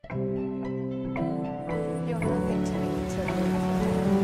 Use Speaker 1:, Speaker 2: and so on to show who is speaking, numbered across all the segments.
Speaker 1: 用它变成一个策略。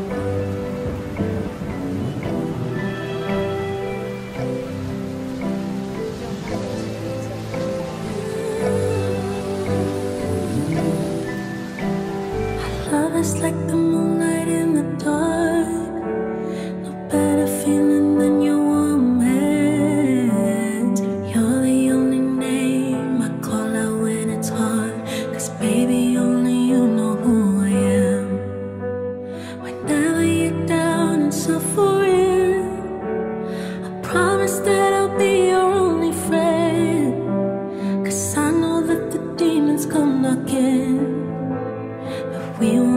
Speaker 2: Love is like the moonlight in the dark. No better feeling than your warm hands. You're the only name I call out when it's hard. 'Cause baby, only you know who I am. Whenever you're down and suffering, I promise that I'll be your only friend. 'Cause I know that the demons come knocking, but we won't